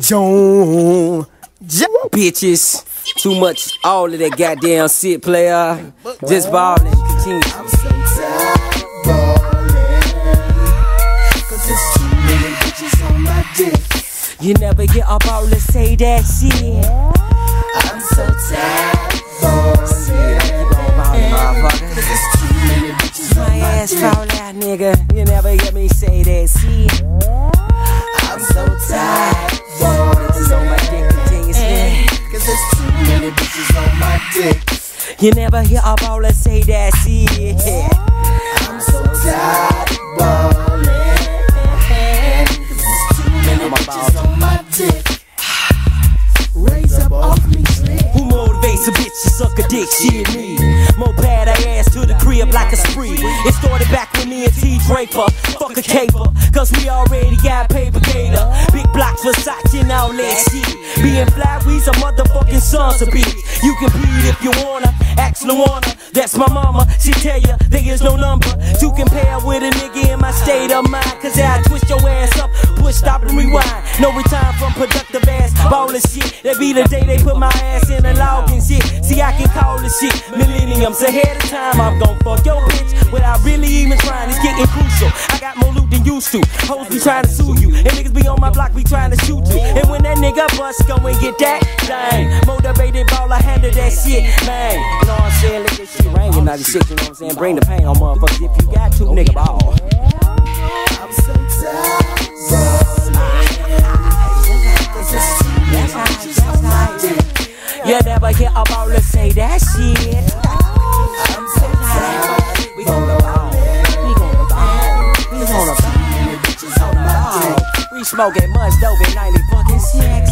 Joan. Bitches. Too much, all of that goddamn shit, player. Just ballin', continue. I'm so tired of ballin', 'cause there's too many bitches on my dick. You never get up all to say that shit. I'm so tired of ballin', 'cause there's too many bitches on my ass fall out, nigga. You never get me say that shit. I'm so tired of ballin', bitches on my dick, continue. 'cause there's too many bitches on my dick. You never hear a baller say that shit. I'm so tired of ballin', 'cause there's too many bitches on my dick. Raise up off me, slim. Who motivates a bitch to suck a dick? Shit, me. More bad ass to the crib like a spree. It started back with me and T Draper. Fuck a caper, 'cause we already got paper gator. Big blocks, Versace and all that shit. Being fly, we's a motherfucking sons of bitch. You can beat if you wanna. Ask Luana, that's my mama. She tell ya there is no number to compare with a nigga in my state of mind. 'Cause I twist your ass up, push, stop and rewind. No return from productive ass ballin' shit. That be the day they put my ass in a log and shit. See, I can call the shit millenniums ahead of time. I'm gon' fuck your bitch without really even trying. It's getting crucial. I got more loot than used to. Hoes be trying to sue you, and niggas be on my block be trying to shoot you. And when that nigga bust, go and get that thing. Motivated baller, handle that shit, man. You know what I'm saying? Let this shit ring out of shit, you know what I'm saying? Bring the pain on motherfuckers if you got to, nigga, ball. I'm so tired of ballin', 'cause there's too many bitches on my dick. You never hear a baller say that shit. I'm so tired. We gonna ball. We gonna ball. We gonna ball. Bitches on my dick. We smoking much dope at 90 fucking 6.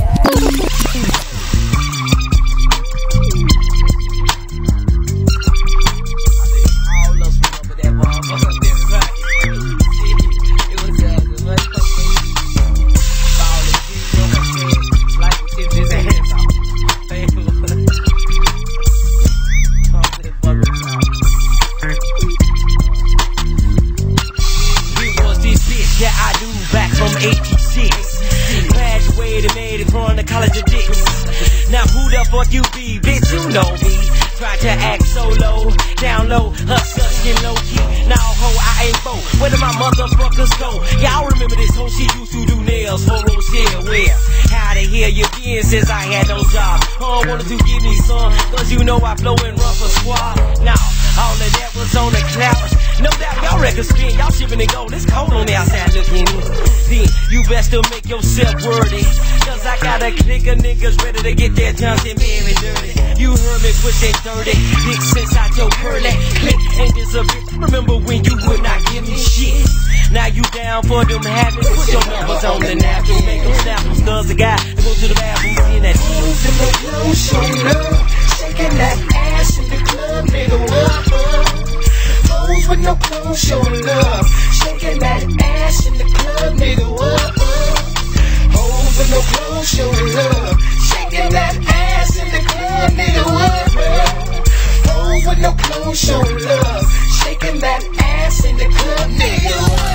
Now who the fuck you be, bitch, you know me. Try to act solo, down low, hustler, skin low key. Now ho, I ain't bo, where do my motherfuckers go? Y'all remember this hoe, she used to do nails for Rochelle, where? How the hell you been since I had no job? Wanted to give me some, 'cause you know I flow and run for squad. Now, all of that was on the cloud. No doubt y'all records spin, y'all shipping and gold. It's cold on the outside looking in. Then you best to make yourself worthy, 'cause I got a clique of niggas ready to get their tongues and very dirty. You heard me pushing 30, dick since I your curly click ain't this a bit. Remember when you would not give me shit? Now you down for them habits. Put your numbers on the napkin, make them snap them, 'cause the guy to go to the bathroom in that Moves in the club, showing love, shaking that ass in the club, nigga, what up? Moves with no clothes, showing love, shaking that ass in the club, nigga, what up? Moves with no clothes, showing love, shaking that ass in the club, nigga, what up? Moves with no clothes, showing love, shaking that ass in the club, nigga, what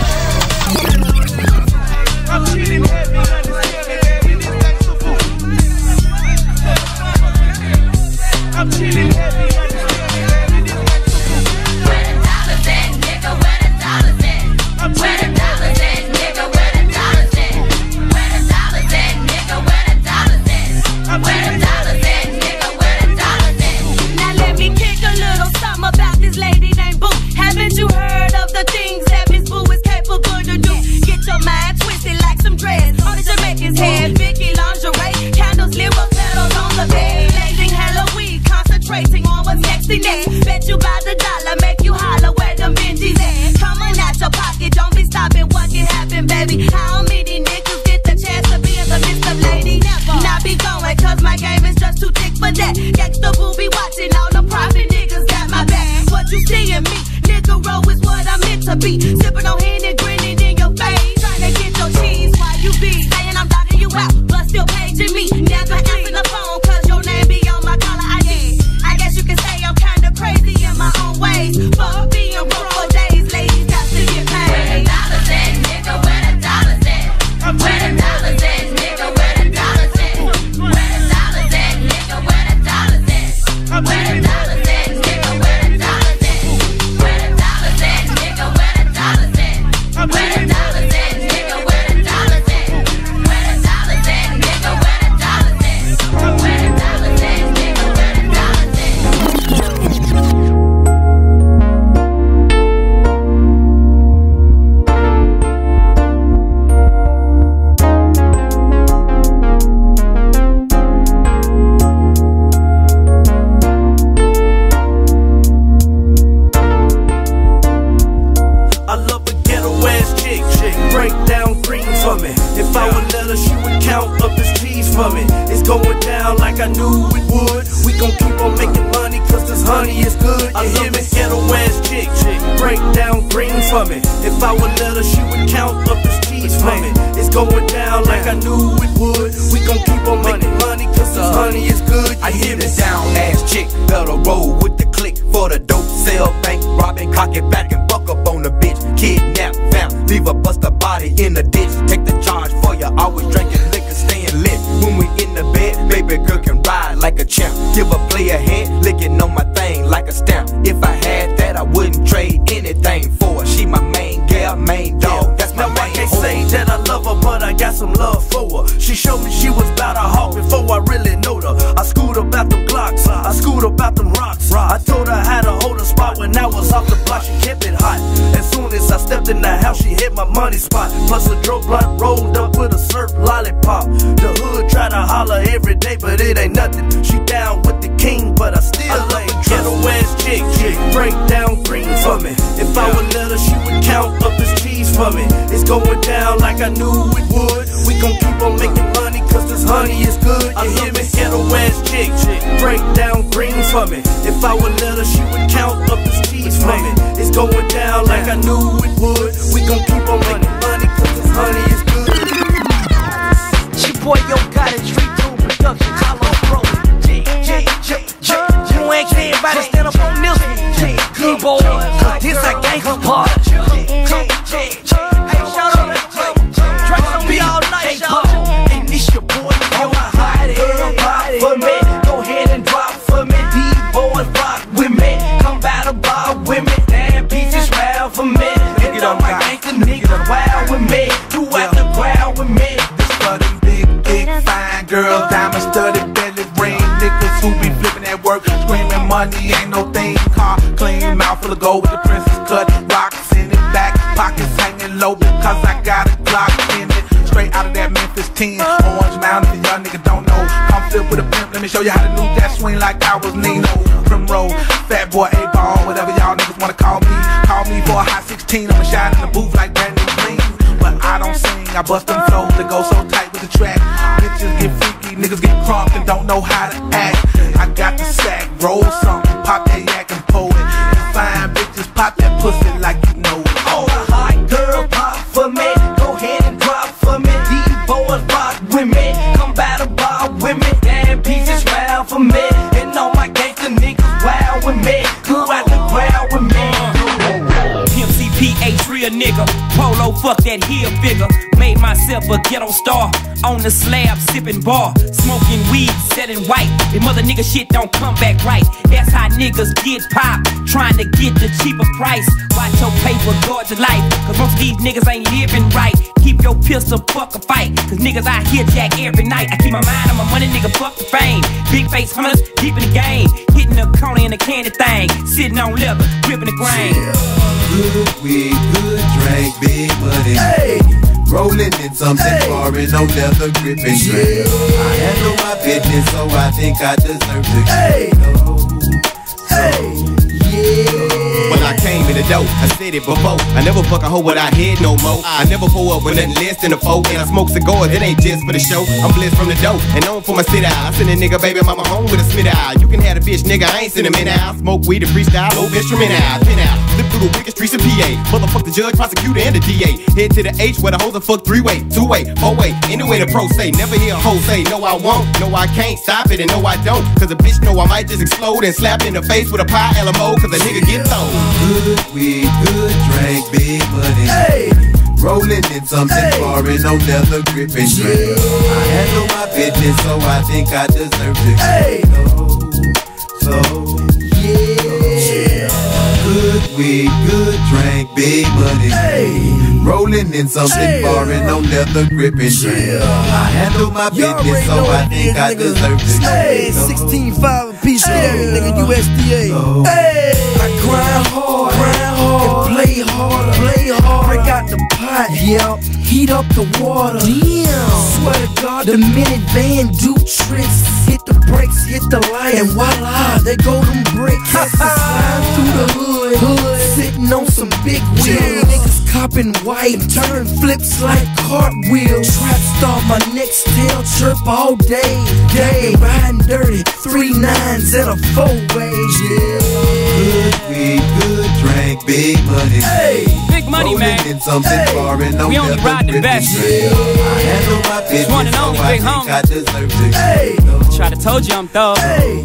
up? I'm feeling heavy, understanding everything like so cool. I'm feeling heavy, understanding everything like so cool. Where the dollars at, nigga? Where the dollars at? Where the dollars at, nigga? Where the dollars at? Where the dollars at, nigga? Where the dollars at? Where the dollars at, nigga? Where the dollars at? Now let me kick a little something about this lady named Boo. Haven't you heard of the things that Miss Boo is capable to do? Get your mind twisted like some dreads on the Jamaican's head. Vicky lingerie, candles, lyrical petals on the bed. Blazing Halloween, concentrating on what's sexy next. Bet you by the dollar, make you holler where them Benjis at. Coming out your pocket, don't be stopping what can happen, baby. How many niggas get the chance to be in the midst of lady? Never. Not be going, 'cause my game is just too thick for that. Gangsta Boo be watching, all the profit niggas got my back. What you see in me, nigga, roll is what I'm meant to be. Sipping on Henny, grinning in your face, trying to get your cheese while you be saying I'm dogging you out, but still paging me. Never answer the phone, 'cause your name be on my caller ID. I guess you can say I'm kinda crazy in my own way. count up this cheese for me. It's going down like I knew it would. We gon' keep on making money cause this honey is good. I love this ghetto ass chick. Break down green for me. If I would let her, she would count up this cheese for me. It's going down like I knew it would. We gon' keep on making money cause this honey is good. I hear this down ass chick, better roll with the click for the dope sell, bank robbing, cock it back and buck up on the bitch. Kidnap, fam, leave her bust a body in the ditch. Take the charge for you, always drinking liquor, staying lit. When we in the bed, baby girl can ride like a champ. Give a play a hand, licking on my thing like a stamp. If I had that, I wouldn't trade anything for her. She my main gal, main dog, that's my main. I can't say that I love her, but I got some love for her. She showed me she was about a hawk before I really knowed her. I schooled about them Glocks, I schooled about them rocks. I told her how to hold a spot when I was off the block. She kept it hot. As soon as I stepped in the house, she hit my money spot. Plus a dope blunt rolled up with a surf lollipop. The hood try to holler every day, but it ain't nothing. She down with the king, but I still ain't ghetto ass chick. Break down green for me. If I would let her, she would count up this cheese for me. It's going down like I knew it would. We gon' keep on making money cause this honey is good. I hear me ghetto ass chick. Break down green for me. If I would let her, she would count up this cheese for me. It's going down like I knew it would. We gon' keep on making money cause this honey is good. She boy Yo got it, Street Tool Production, Hollow Pro. You ain't everybody stand up on this one. Good boy, cause this a gangsta part. Hey, shout out to Drake on me all night, shout out. And this your boy Yo, hide it for me. Go ahead and drop for me. These boys rock with me. Come by the bar with me. Damn pieces round for me. And all my gangsta niggas wild with me. You out the crowd with me. This for them big, fine girls, diamond studded belly ring. Niggas who be flipping at work, screaming money ain't no thing. Car clean, mouth full of gold with the princess cut. Rocks in it, back pockets hanging low because I got a Glock in it. Straight out of that Memphis 10, Orange Mountain. If y'all niggas don't know, I'm filled with a pimp. Let me show you how to do that swing like I was Nino. Primrose, Fat Boy, A-Ball, whatever y'all niggas wanna call me. Call me for a hot 16. I'ma shine in the booth like Brandon Green. But I don't sing, I bust them flows that go so tight with the track. Bitches get freaky, niggas get crumped and don't know how to act. I got the sack, roll something, pop that yak and pull it. And fine bitches pop that pussy like you know it. All the hot girl pop for me. Go ahead and drop for me. These boys rock with me. Come by the bar with me. Damn pieces round for me. And all my gangsta niggas wild with me. Go out the crowd with me. MCPH real nigga. Polo fuck that heel figure. Made myself a ghetto star. On the slab sipping bar. Smoking weed, setting white. If mother nigga shit don't come back right. That's how niggas get pop. Trying to get the cheaper price. Watch your paper, guard your life. Cause most of these niggas ain't living right. Keep your pistol, fuck a fight. Cause niggas out here jack every night. I keep my mind on my money, nigga, fuck the fame. Big face hunters, deep in the game. Hitting the corner in the candy thing. Sitting on leather, gripping the grain. Good weed, good drink, big money. Hey. Rolling in something foreign, no leather gripping drink. I handle my business, so I think I deserve to When I came in the door, I said it before. I never fuck a hoe without head no more. I never pull up with nothing less than a foe. And I smoke cigars, it ain't just for the show. I'm blessed from the dough, and known for my sit out. I send a nigga baby mama home with a Smith out. You can have a bitch, nigga, I ain't send him in out. Smoke weed and freestyle, low instrument out, pin out. Flip through the wicked streets of PA. Motherfuck the judge, prosecutor, and the DA. Head to the H where the hoes are fuck 3-way, 2-way, 4-way. Anyway the pro say, never hear a hoe say, no I won't, no I can't, stop it, and no I don't. Cause a bitch know I might just explode and slap in the face with a pie LMO. Cause a nigga get thrown. Good weed, good drink, big money. Hey. Rolling in something foreign, no leather gripping drink. I handle my business, so I think I deserve to Good weed, good drink, big money. Hey. Rolling in something foreign, no leather gripping drink. I handle my business, so I think I deserve to Hey, 16.5 a piece, nigga, USDA. Hey, I grind hard, and play harder, break out the pot, heat up the water. Damn, swear to God, the minivan do tricks. hit the brakes, hit the light, and voila, they go them bricks. Slide through the hood, sitting on some big wheels. Niggas copping white, turn flips like cartwheels. Trap star, my next tail chirp all day. Riding dirty, 3 9s and a 4-way. Good weed, good drink, big money. Hey, big money, man. In something foreign, no We only ride the best. I handle my business, One and only, so I big think homie. I deserve to. Try to told you I'm thug.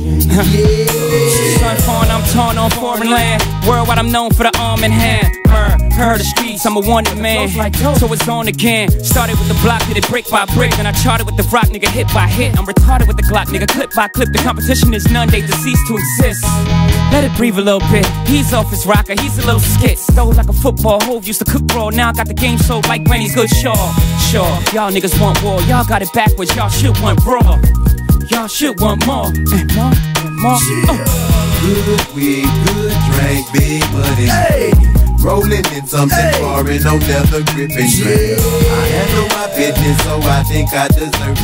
Son foreign, I'm torn on foreign land. Worldwide, I'm known for the arm in hand. Heard the streets, I'm a wanted man. So it's on again. Started with the block, did it brick by brick. Then I charted with the rock, nigga, hit by hit. I'm retarded with the Glock, nigga, clip by clip. The competition is none, they deceased to exist. Let it breathe a little bit. He's off his rocker, he's a little skit. Stole like a football, hove used to cook raw. Now I got the game sold like Granny's good, sure. Y'all niggas want war, y'all got it backwards. Y'all should want raw. Y'all should want more. More. Good weed, good drink, big money. Rolling in something foreign, no leather grip and drink. I handle my business, so I think I deserve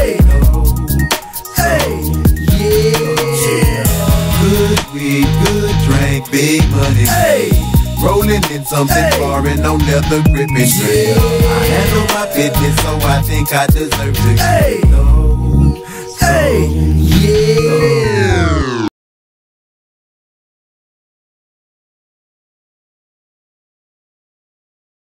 to. Good weed, good drink, big money. Rolling in something foreign, no leather grip and drink. I handle my business, so I think I deserve to.